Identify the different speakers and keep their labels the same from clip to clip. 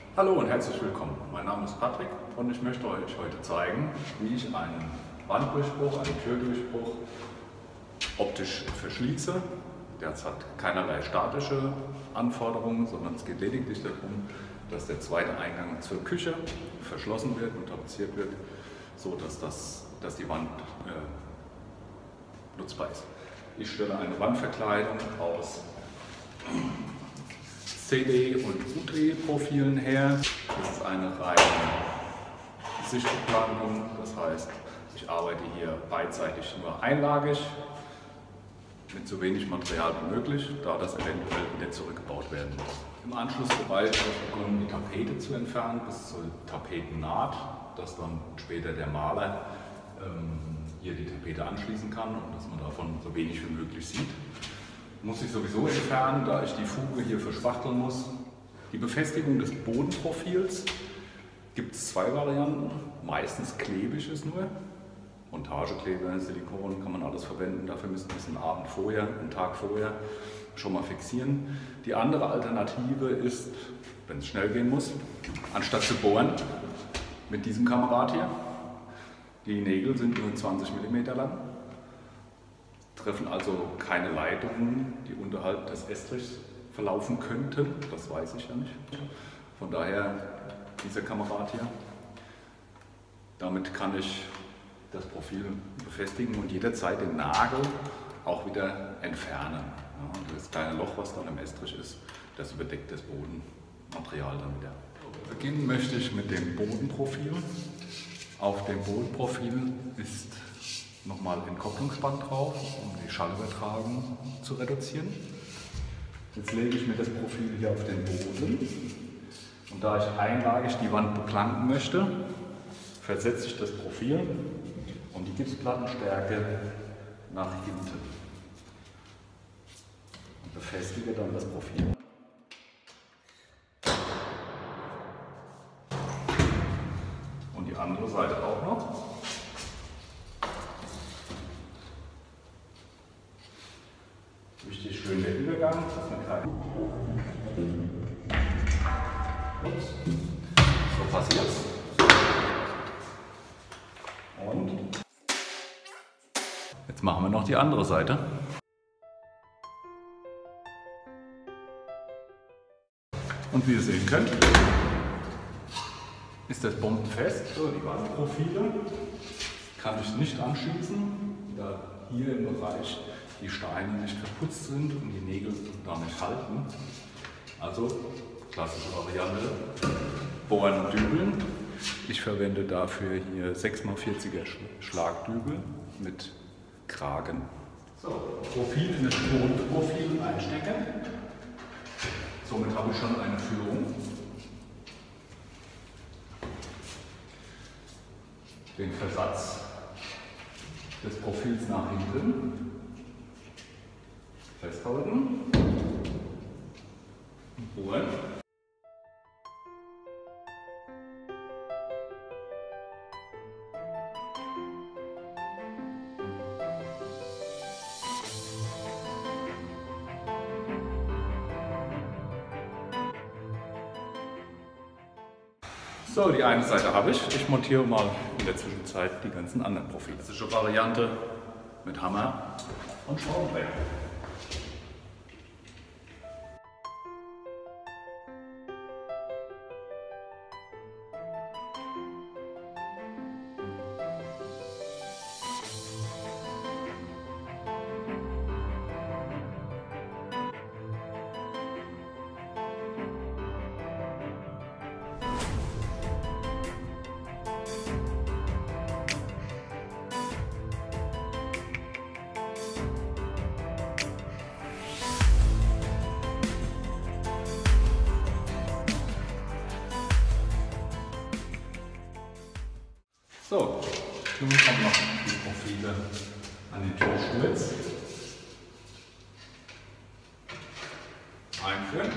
Speaker 1: Hallo und herzlich willkommen. Mein Name ist Patrick und ich möchte euch heute zeigen, wie ich einen Wanddurchbruch, einen Türdurchbruch optisch verschließe. Das hat keinerlei statische Anforderungen, sondern es geht lediglich darum, dass der zweite Eingang zur Küche verschlossen wird und tapeziert wird, so dass die Wand nutzbar ist. Ich stelle eine Wandverkleidung aus CD- und UD-Profilen her. Das ist eine reine Sichtbeplanigung, das heißt, ich arbeite hier beidseitig nur einlagig mit so wenig Material wie möglich, da das eventuell wieder zurückgebaut werden muss. Im Anschluss dabei habe ich begonnen, die Tapete zu entfernen bis zur Tapetennaht, dass dann später der Maler hier die Tapete anschließen kann und dass man davon so wenig wie möglich sieht. Muss ich sowieso entfernen, da ich die Fuge hier verspachteln muss. Die Befestigung des Bodenprofils gibt es zwei Varianten. Meistens klebig ist nur. Montagekleber, Silikon kann man alles verwenden. Dafür müssen wir es einen Abend vorher, einen Tag vorher schon mal fixieren. Die andere Alternative ist, wenn es schnell gehen muss, anstatt zu bohren, mit diesem Kamerad hier. Die Nägel sind nur 20 mm lang. Treffen also keine Leitungen, die unterhalb des Estrichs verlaufen könnten. Das weiß ich ja nicht. Von daher dieser Kamerad hier. Damit kann ich das Profil befestigen und jederzeit den Nagel auch wieder entfernen. Ja, das kleine Loch, was dann im Estrich ist, das überdeckt das Bodenmaterial dann wieder. Beginnen möchte ich mit dem Bodenprofil. Auf dem Bodenprofil ist nochmal ein Kopplungsband drauf, um die Schallübertragung zu reduzieren. Jetzt lege ich mir das Profil hier auf den Boden und da ich einlagig die Wand beplanken möchte, versetze ich das Profil um die Gipsplattenstärke nach hinten und befestige dann das Profil. Und die andere Seite auch noch. Richtig schön der Übergang, das ist eine kleine. Ups. So passiert's. Und jetzt machen wir noch die andere Seite. Und wie ihr sehen könnt, ist das bombenfest. So, die Wandprofile kann ich nicht anschließen, da hier im Bereich die Steine nicht verputzt sind und die Nägel da nicht halten. Also klassische Variante, bohren und dübeln. Ich verwende dafür hier 6x40er Schlagdübel mit Kragen. So, Profil in das Bodenprofil einstecken. Somit habe ich schon eine Führung. Den Versatz des Profils nach hinten festhalten und bohren. So, die eine Seite habe ich. Ich montiere mal in der Zwischenzeit die ganzen anderen Profile. Klassische Variante mit Hammer und Schraubendreher. So, nun kommen noch die Profile an den Türsturz. Einführen.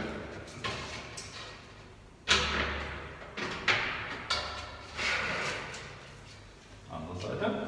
Speaker 1: Andere Seite.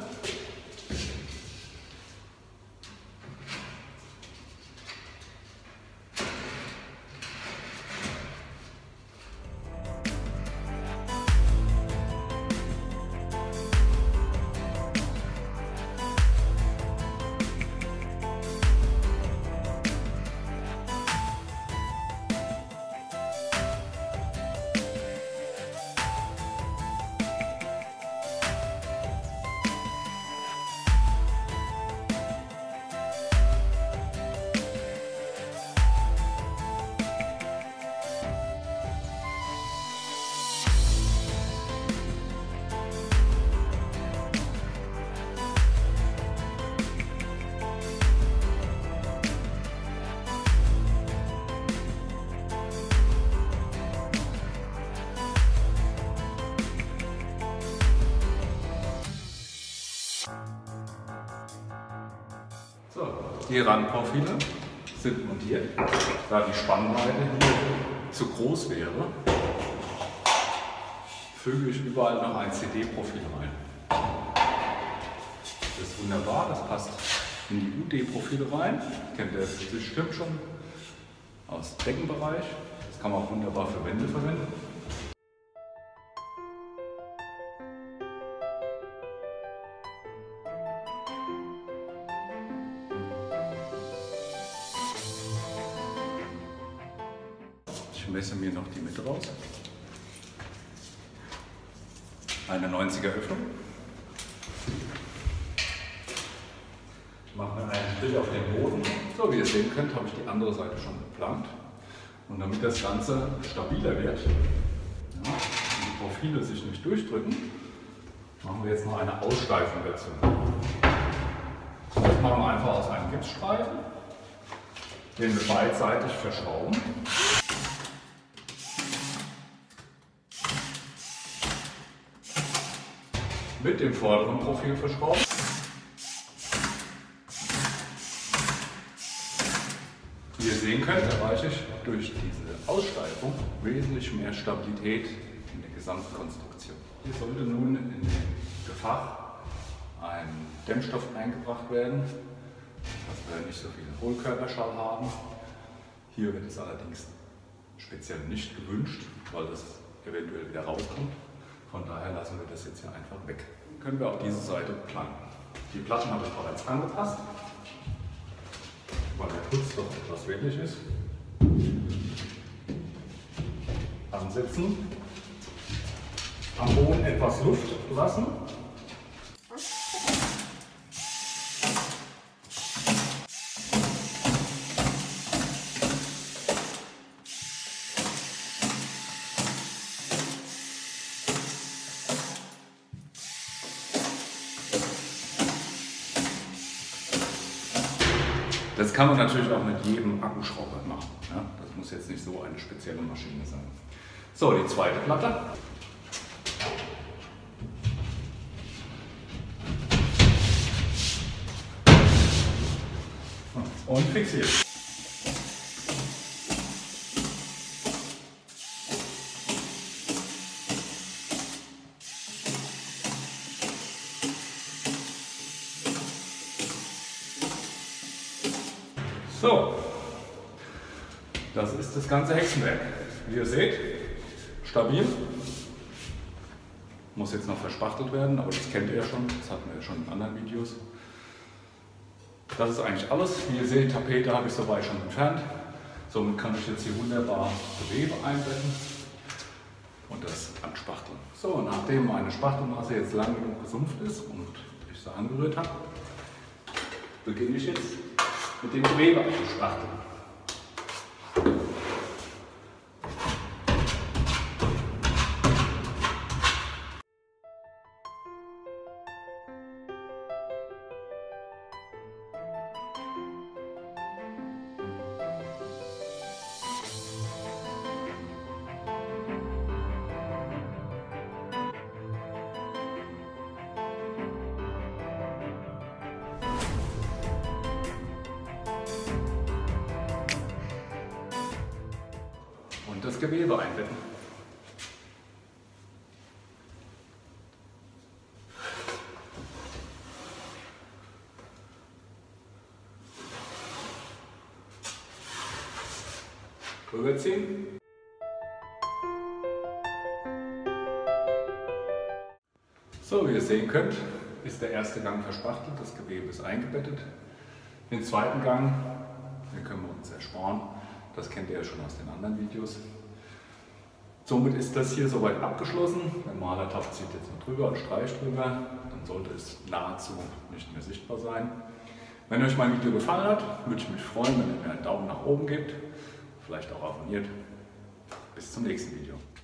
Speaker 1: die Randprofile sind montiert. Da die Spannweite hier zu groß wäre, füge ich überall noch ein CD-Profil rein. Das ist wunderbar, das passt in die UD-Profile rein. Kennt ihr bestimmt schon aus dem Deckenbereich. Das kann man auch wunderbar für Wände verwenden. Ich messe mir noch die Mitte raus. Eine 90er Öffnung. Ich mache mir einen Strich auf den Boden. So, wie ihr sehen könnt, habe ich die andere Seite schon geplant. Und damit das Ganze stabiler wird, ja, und die Profile sich nicht durchdrücken, machen wir jetzt noch eine Aussteifung dazu. Das machen wir einfach aus einem Gipsstreifen, den wir beidseitig verschrauben. Mit dem vorderen Profil verschrauben. Wie ihr sehen könnt, erreiche ich durch diese Aussteifung wesentlich mehr Stabilität in der gesamten Konstruktion. Hier sollte nun in dem Gefach ein Dämmstoff eingebracht werden, dass wir nicht so viel Hohlkörperschall haben. Hier wird es allerdings speziell nicht gewünscht, weil das eventuell wieder rauskommt. Von daher lassen wir das jetzt hier einfach weg. Können wir auf diese Seite planken. Die Platten habe ich bereits angepasst, weil der Putz doch etwas wendig ist. Ansetzen, am Boden etwas Luft lassen. Das kann man natürlich auch mit jedem Akkuschrauber machen. Ja? Das muss jetzt nicht so eine spezielle Maschine sein. So, die zweite Platte. Und fixiert. So, das ist das ganze Hexenwerk. Wie ihr seht, stabil. Muss jetzt noch verspachtelt werden, aber das kennt ihr ja schon, das hatten wir ja schon in anderen Videos. Das ist eigentlich alles. Wie ihr seht, Tapete habe ich soweit schon entfernt. Somit kann ich jetzt hier wunderbar Gewebe einbetten und das anspachteln. So, nachdem meine Spachtelmasse jetzt lang genug gesumpft ist und ich sie angerührt habe, beginne ich jetzt mit dem Gewebe einzuspachteln. Und das Gewebe einbetten. Rüberziehen. So, wie ihr sehen könnt, ist der erste Gang verspachtelt, das Gewebe ist eingebettet. Den zweiten Gang, den können wir uns ersparen. Das kennt ihr ja schon aus den anderen Videos. Somit ist das hier soweit abgeschlossen. Der Malertopf zieht jetzt noch drüber und streicht drüber. Dann sollte es nahezu nicht mehr sichtbar sein. Wenn euch mein Video gefallen hat, würde ich mich freuen, wenn ihr mir einen Daumen nach oben gebt. Vielleicht auch abonniert. Bis zum nächsten Video.